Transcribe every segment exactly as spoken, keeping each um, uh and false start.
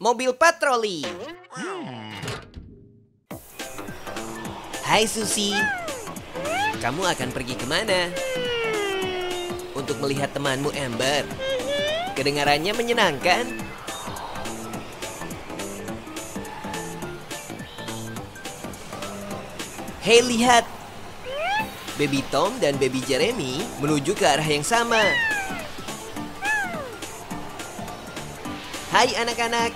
mobil patroli. Hai Susi, kamu akan pergi kemana? Untuk melihat temanmu Amber. Kedengarannya menyenangkan. Hei, lihat. Baby Tom dan Baby Jeremy menuju ke arah yang sama. Hai anak-anak.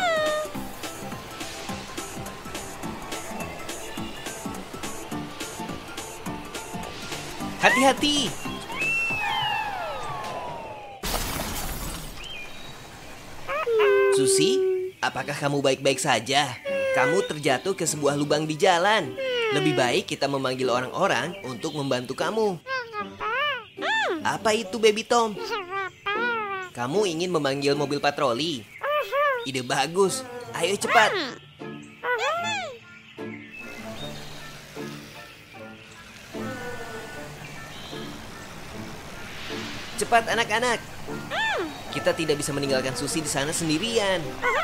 Hati-hati. Susi, apakah kamu baik-baik saja? Kamu terjatuh ke sebuah lubang di jalan. Lebih baik kita memanggil orang-orang untuk membantu kamu. Apa itu, Baby Tom? Kamu ingin memanggil mobil patroli? Ide bagus. Ayo cepat. Cepat anak-anak. Kita tidak bisa meninggalkan Susi di sana sendirian.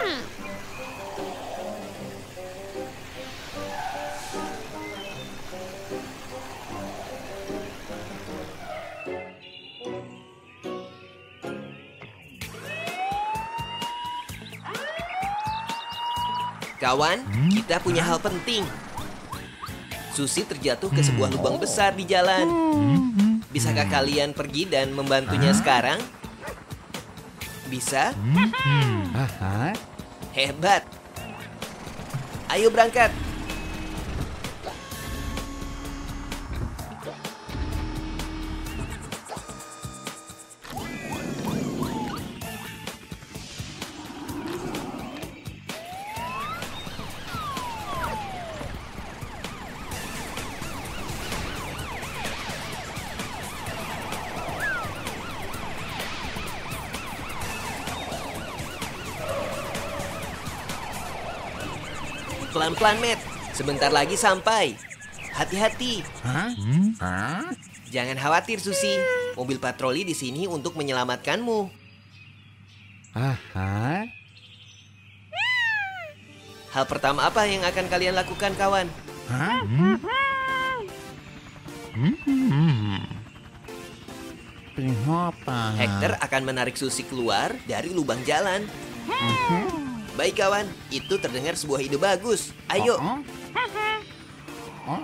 Kawan, kita punya hal penting. Susi terjatuh ke sebuah lubang besar di jalan. Bisakah kalian pergi dan membantunya sekarang? Bisa? Hebat. Ayo berangkat. Pelan-pelan, Matt. Sebentar lagi sampai. Hati-hati. Jangan khawatir, Susi. Mobil patroli di sini untuk menyelamatkanmu. Aha. Hal pertama apa yang akan kalian lakukan, kawan? Apa? Hector akan menarik Susi keluar dari lubang jalan. Baik kawan, itu terdengar sebuah ide bagus. Ayo. Oh, oh.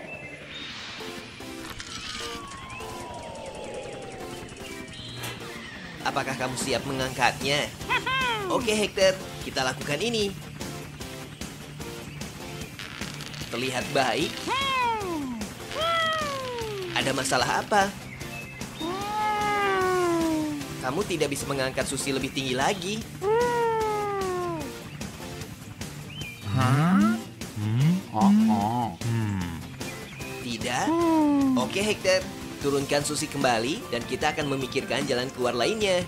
Apakah kamu siap mengangkatnya? Oke Hector, kita lakukan ini. Terlihat baik. Ada masalah apa? Kamu tidak bisa mengangkat Susi lebih tinggi lagi. Hah? Hmm? Oh, oh. Hmm. Tidak? Oke Hector, turunkan Susi kembali dan kita akan memikirkan jalan keluar lainnya.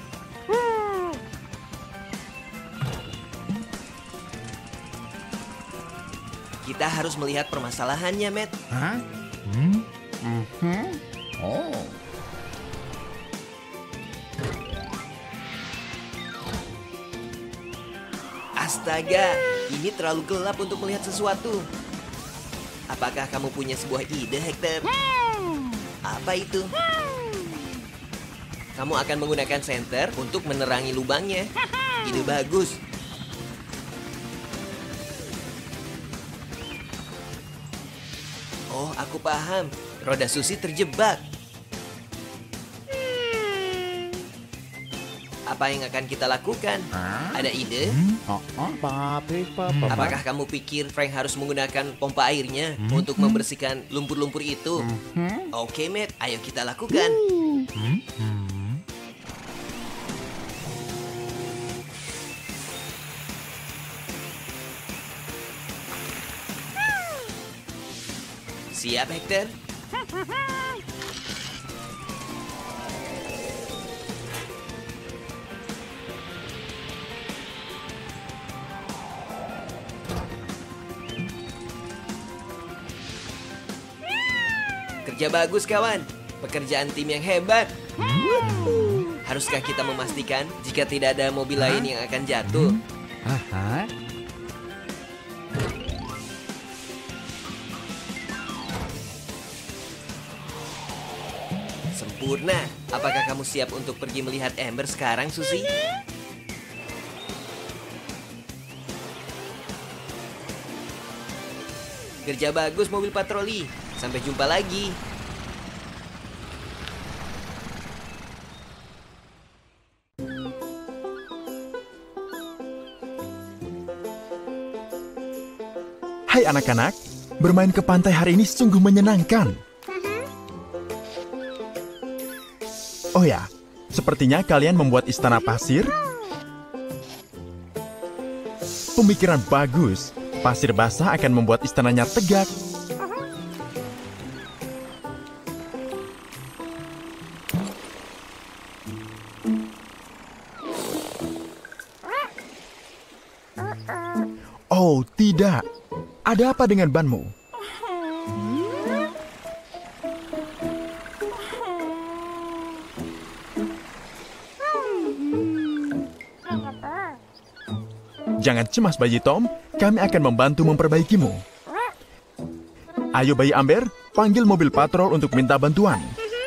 Kita harus melihat permasalahannya, Matt. Hah? Hmm? Mhm. Oh. Astaga, ini terlalu gelap untuk melihat sesuatu. Apakah kamu punya sebuah ide, Hector? Apa itu? Kamu akan menggunakan senter untuk menerangi lubangnya. Ide bagus. Oh, aku paham. Roda Susi terjebak. Apa yang akan kita lakukan? Hah? Ada ide? Oh, oh. Papi, papa. Apakah kamu pikir Frank harus menggunakan pompa airnya untuk membersihkan lumpur-lumpur itu? Hmm? Oke, Matt. Ayo kita lakukan. Hmm? Hmm? Siap, Hector? Kerja bagus, kawan. Pekerjaan tim yang hebat. Haruskah kita memastikan jika tidak ada mobil lain yang akan jatuh? Aha. Sempurna. Apakah kamu siap untuk pergi melihat Amber sekarang, Susi? Kerja bagus mobil patroli. Sampai jumpa lagi. Hai anak-anak, bermain ke pantai hari ini sungguh menyenangkan. Oh ya, sepertinya kalian membuat istana pasir. Pemikiran bagus. Pasir basah akan membuat istananya tegak. Oh, tidak. Ada apa dengan banmu? Jangan cemas, bayi Tom. Kami akan membantu memperbaikimu. Ayo, bayi Amber, panggil mobil patrol untuk minta bantuan.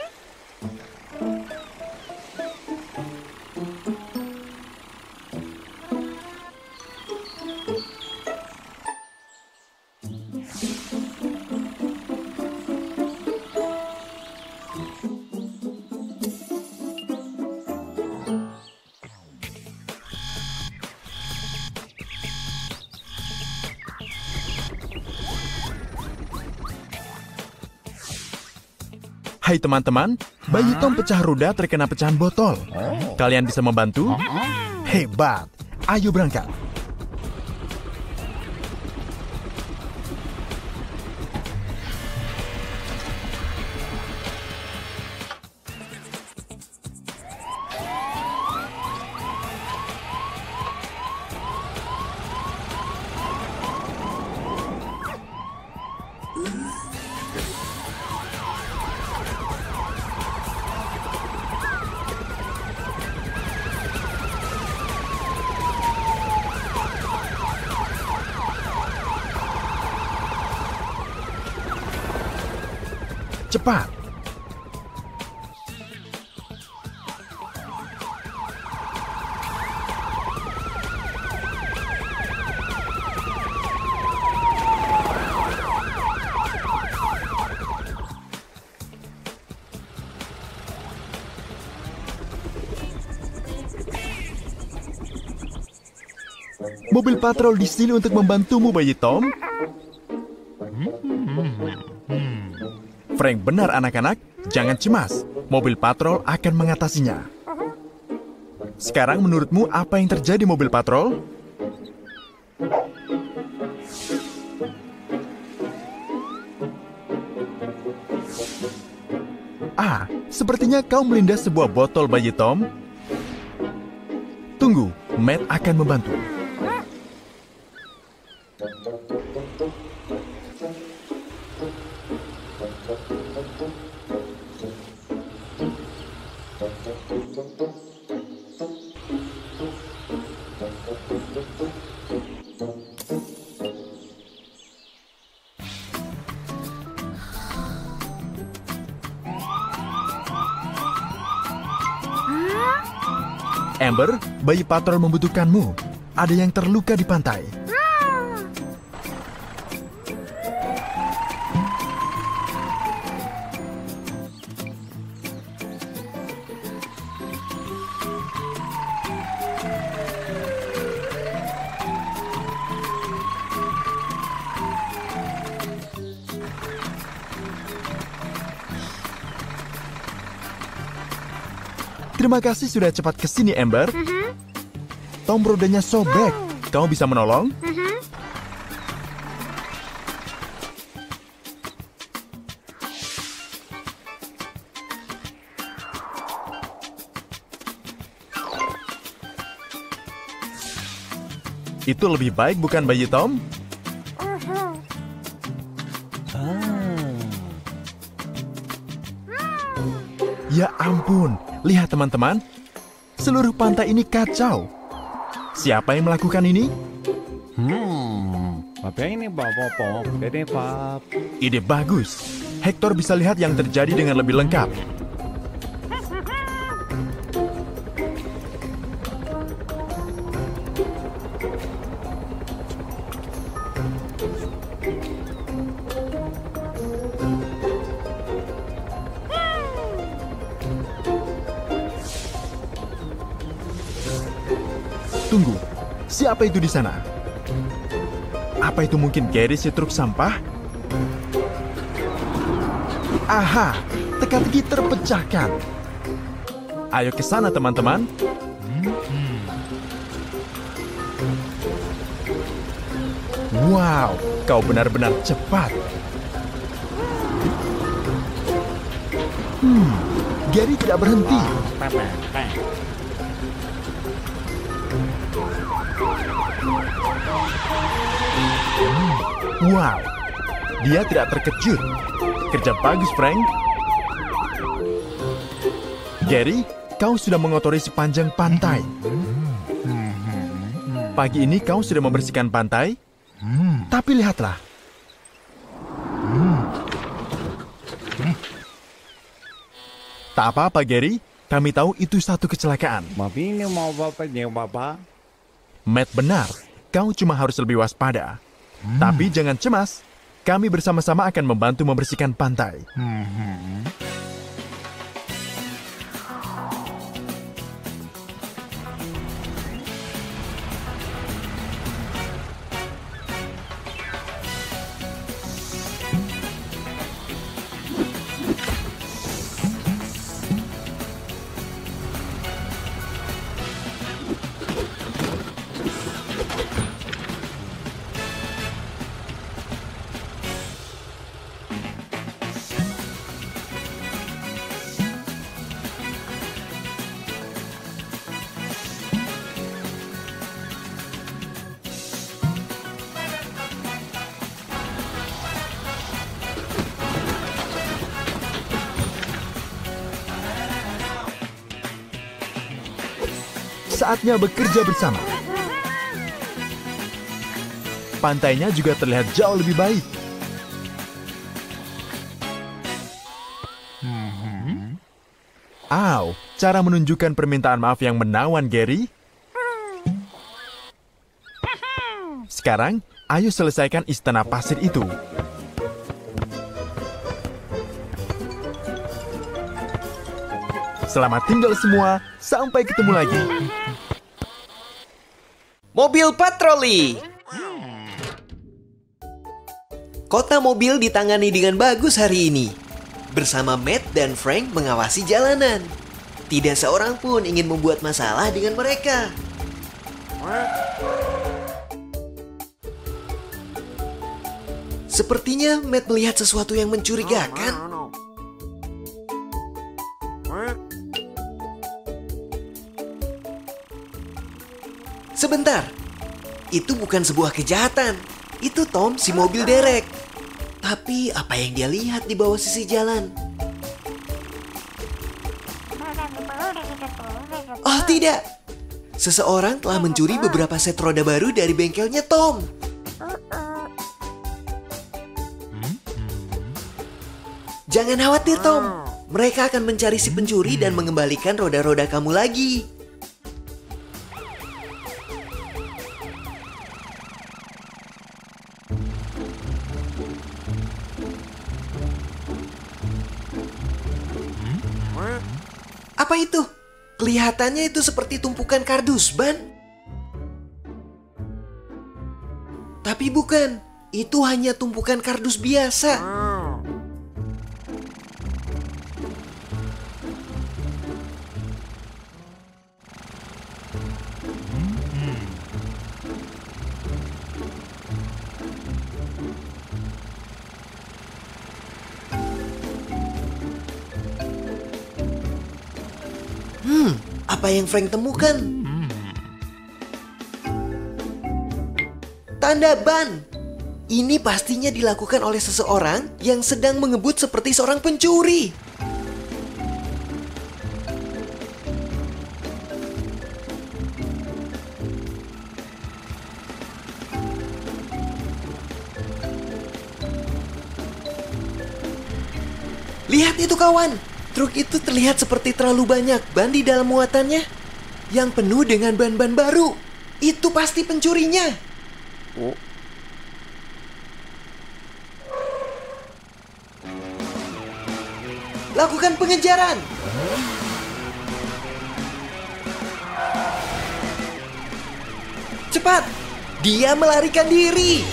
Hai teman-teman, bayi Tom pecah roda terkena pecahan botol. Kalian bisa membantu? Hebat! Ayo berangkat. Cepat! Mobil patrol di sini untuk membantumu, bayi Tom. Frank benar anak-anak, jangan cemas. Mobil patrol akan mengatasinya. Sekarang menurutmu apa yang terjadi mobil patrol? Ah, sepertinya kau melindas sebuah botol, bayi Tom. Tunggu, Matt akan membantu. Amber, bayi patrol membutuhkanmu. Ada yang terluka di pantai. Terima kasih sudah cepat ke sini, Amber. Uh-huh. Tom rodanya sobek. Kamu bisa menolong? Uh-huh. Itu lebih baik, bukan, bayi Tom? Uh-huh. Ah. Ya ampun. Lihat teman-teman, seluruh pantai ini kacau. Siapa yang melakukan ini? Hmm. Apa ini Bapak Pop? Dede Pap. Ide bagus. Hector bisa lihat yang terjadi dengan lebih lengkap. Tunggu, siapa itu di sana? Apa itu mungkin Gary si truk sampah? Aha, teka-teki terpecahkan. Ayo ke sana teman-teman. Wow, kau benar-benar cepat. Hmm, Gary tidak berhenti. Wow, dia tidak terkejut. Kerja bagus, Frank. Gary, kau sudah mengotori sepanjang pantai. Pagi ini kau sudah membersihkan pantai, tapi lihatlah. Tak apa-apa, Gary. Kami tahu itu satu kecelakaan. Tapi ini mau bapaknya Bapak. Matt benar. Kau cuma harus lebih waspada. Tapi jangan cemas. Kami bersama-sama akan membantu membersihkan pantai. Saatnya bekerja bersama. Pantainya juga terlihat jauh lebih baik. Aw, cara menunjukkan permintaan maaf yang menawan, Gary. Sekarang, ayo selesaikan istana pasir itu. Selamat tinggal semua, sampai ketemu lagi. Mobil patroli. Kota mobil ditangani dengan bagus hari ini. Bersama Matt dan Frank mengawasi jalanan. Tidak seorang pun ingin membuat masalah dengan mereka. Sepertinya Matt melihat sesuatu yang mencurigakan. Sebentar, itu bukan sebuah kejahatan. Itu Tom, si mobil derek. Tapi apa yang dia lihat di bawah sisi jalan? Oh tidak, seseorang telah mencuri beberapa set roda baru dari bengkelnya Tom. Jangan khawatir Tom, mereka akan mencari si pencuri dan mengembalikan roda-roda kamu lagi. Apa itu? Kelihatannya itu seperti tumpukan kardus ban. Tapi bukan, itu hanya tumpukan kardus biasa. Hmm, apa yang Frank temukan? Tanda ban. Ini pastinya dilakukan oleh seseorang yang sedang mengebut seperti seorang pencuri. Lihat itu kawan, truk itu terlihat seperti terlalu banyak ban di dalam muatannya. Yang penuh dengan ban-ban baru. Itu pasti pencurinya. Oh. Lakukan pengejaran. Cepat, dia melarikan diri.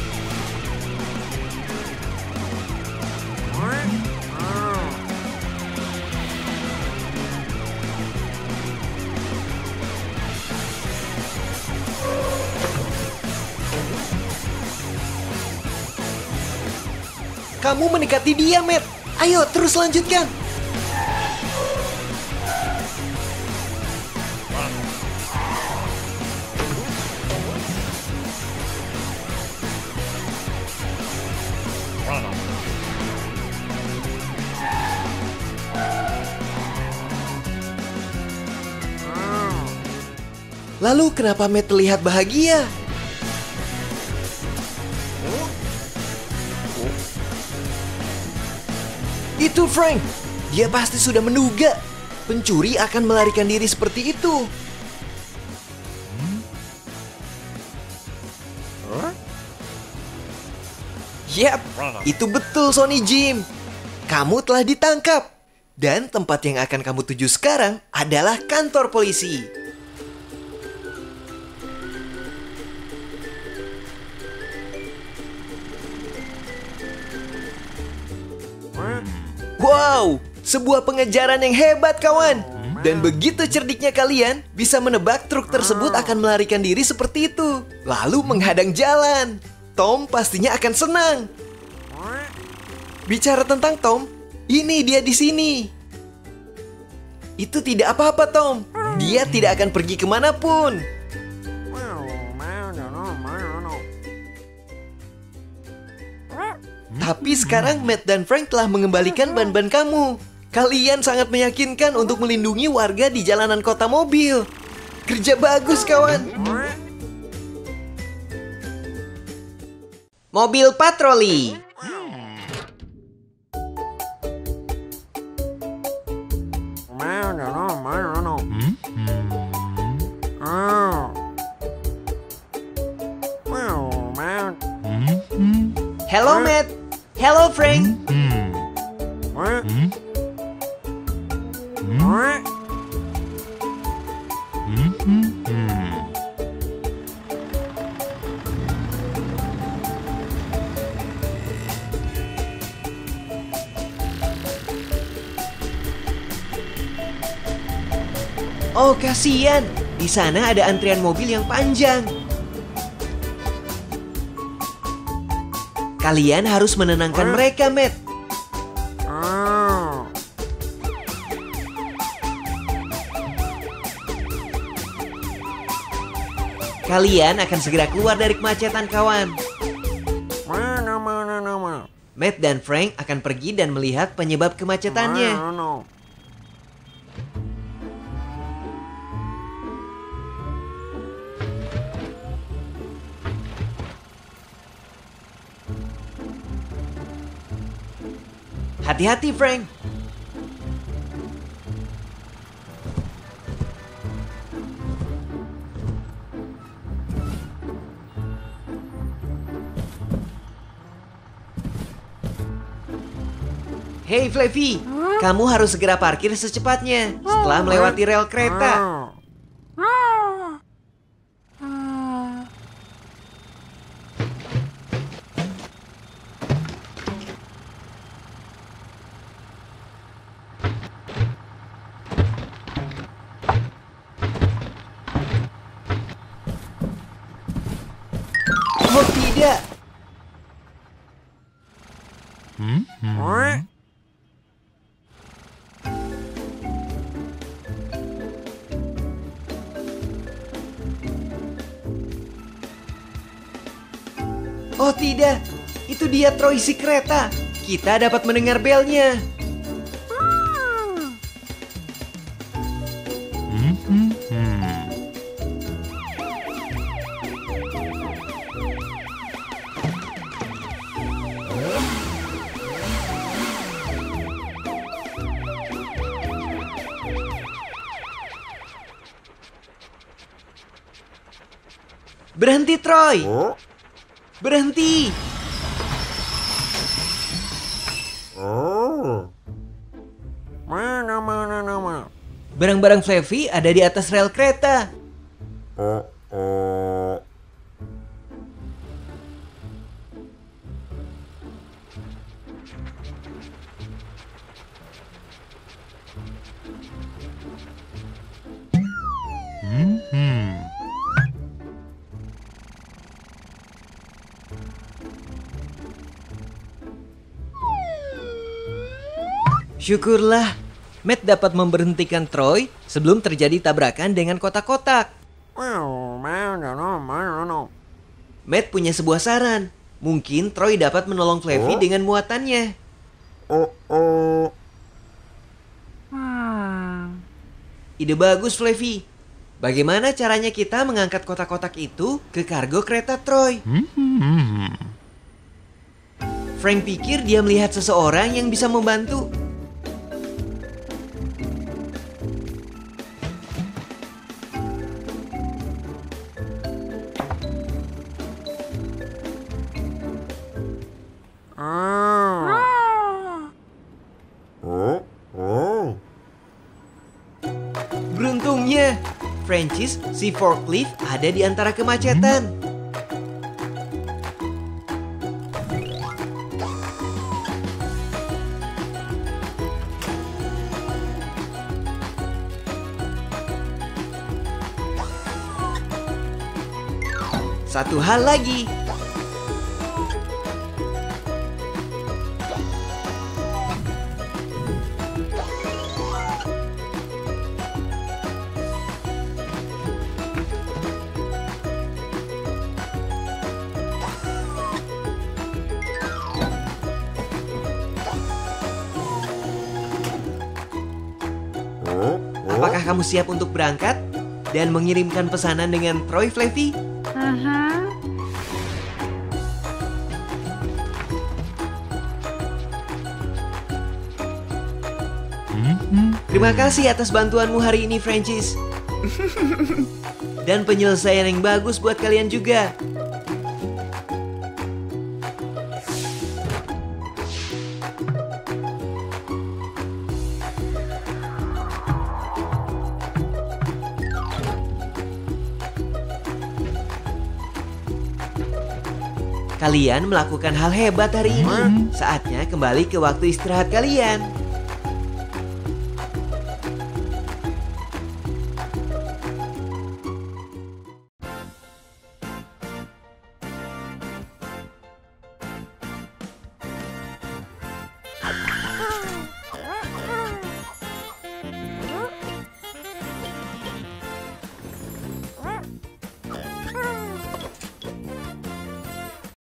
Kamu mendekati dia, Matt. Ayo, terus lanjutkan. Lalu kenapa Matt terlihat bahagia? Itu Frank. Dia pasti sudah menduga pencuri akan melarikan diri seperti itu. Yap, itu betul Sonny Jim. Kamu telah ditangkap. Dan tempat yang akan kamu tuju sekarang adalah kantor polisi. Wow, sebuah pengejaran yang hebat kawan. Dan begitu cerdiknya kalian bisa menebak truk tersebut akan melarikan diri seperti itu, lalu menghadang jalan. Tom pastinya akan senang. Bicara tentang Tom, ini dia di sini. Itu tidak apa-apa Tom. Dia tidak akan pergi kemanapun. Tapi sekarang Matt dan Frank telah mengembalikan ban-ban kamu. Kalian sangat meyakinkan untuk melindungi warga di jalanan kota mobil. Kerja bagus kawan. Mobil patroli. Hello Matt. Hello Frank. Oh, kasihan. Di sana ada antrian mobil yang panjang. Kalian harus menenangkan mereka, Matt. Kalian akan segera keluar dari kemacetan, kawan. Matt dan Frank akan pergi dan melihat penyebab kemacetannya. Hati-hati, Frank. Hey, Fluffy. Kamu harus segera parkir secepatnya setelah melewati rel kereta. Oh tidak. Hmm? Hmm? Oh tidak, itu dia Troy si kereta. Kita dapat mendengar belnya. Hmm? Hmm? Hmm. Berhenti, Troy! Berhenti! Barang-barang Fluffy ada di atas rel kereta. Syukurlah, Matt dapat memberhentikan Troy sebelum terjadi tabrakan dengan kotak-kotak. Matt punya sebuah saran. Mungkin Troy dapat menolong Fluffy dengan muatannya. Ide bagus, Fluffy. Bagaimana caranya kita mengangkat kotak-kotak itu ke kargo kereta Troy? Frank pikir dia melihat seseorang yang bisa membantu. Beruntungnya, Francis, si forklift ada di antara kemacetan. Satu hal lagi. Apakah kamu siap untuk berangkat dan mengirimkan pesanan dengan Troy, Fluffy? Terima kasih atas bantuanmu hari ini, Francis. Dan penyelesaian yang bagus buat kalian juga. Kalian melakukan hal hebat hari ini. Saatnya kembali ke waktu istirahat kalian.